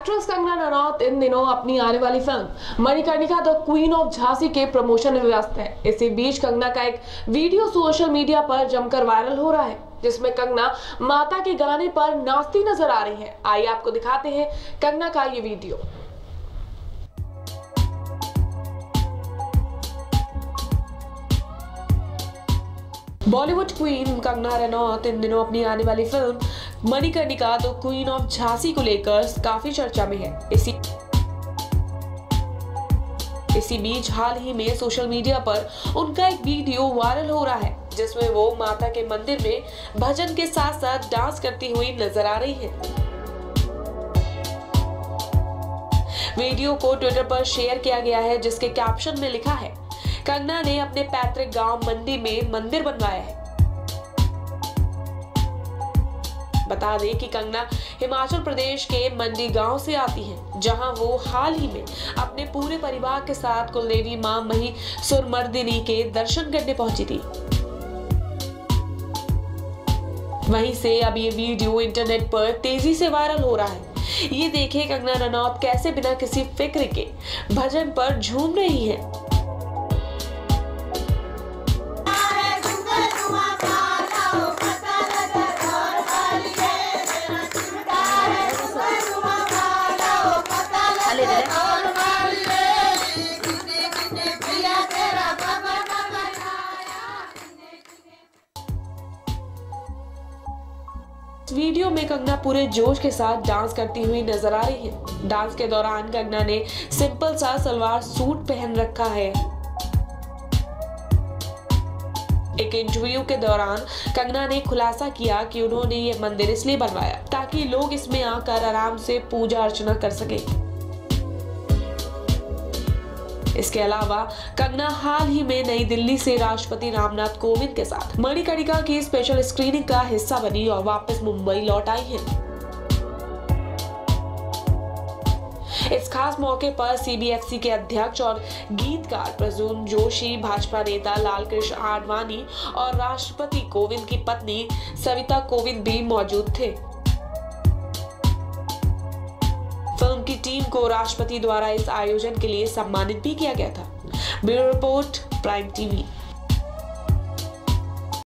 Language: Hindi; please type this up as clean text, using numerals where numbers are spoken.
एक्ट्रेस कंगना रनौत इन दिनों अपनी आने वाली film Manikarnika the queen of Jhansi के प्रमोशन में व्यस्त है। इसी बीच कंगना का एक वीडियो सोशल मीडिया पर जमकर वायरल हो रहा है, जिसमें कंगना माता के गाने पर नाचती नजर आ रही हैं। आइए आपको दिखाते हैं कंगना का ये video. Bollywood queen Kangana Ranaut इन दिनों अपनी आने वाली film Manikarnika the queen of Jhansi को लेकर काफी चर्चा में है। इसी बीच हाल ही में सोशल मीडिया पर उनका एक वीडियो वायरल हो रहा है, जिसमें वो माता के मंदिर में भजन के साथ साथ डांस करती हुई नजर आ रही है। वीडियो को ट्विटर पर शेयर किया गया है, जिसके कैप्शन में लिखा है, कंगना ने अपने पैतृक गांव मंडी में मंदिर बनवाया है। बता दें कि कंगना हिमाचल प्रदेश के मंडी गांव से आती हैं, जहां वो हाल ही में अपने पूरे परिवार के साथ कुलदेवी मां महिषासुरमर्दिनी के दर्शन करने पहुंची थी। वहीं से अब ये वीडियो इंटरनेट पर तेजी से वायरल हो रहा है। ये देखिए कंगना रनौत कैसे बिना किसी फिक्र के भजन पर झूम रही है। वीडियो में कंगना पूरे जोश के साथ डांस करती हुई नजर आ रही है। डांस के दौरान कंगना ने सिंपल सा सलवार सूट पहन रखा है। एक इंटरव्यू के दौरान कंगना ने खुलासा किया कि उन्होंने ये मंदिर इसलिए बनवाया ताकि लोग इसमें आकर आराम से पूजा अर्चना कर सके। इसके अलावा कंगना हाल ही में नई दिल्ली से राष्ट्रपति रामनाथ कोविंद के साथ मणिकर्णिका की स्पेशल स्क्रीनिंग का हिस्सा बनी और वापस मुंबई लौट आई है। इस खास मौके पर सीबीएफसी के अध्यक्ष और गीतकार प्रसून जोशी, भाजपा नेता लालकृष्ण आडवाणी और राष्ट्रपति कोविंद की पत्नी सविता कोविंद भी मौजूद थे। फिल्म की टीम को राष्ट्रपति द्वारा इस आयोजन के लिए सम्मानित भी किया गया था। Bureau report, prime TV.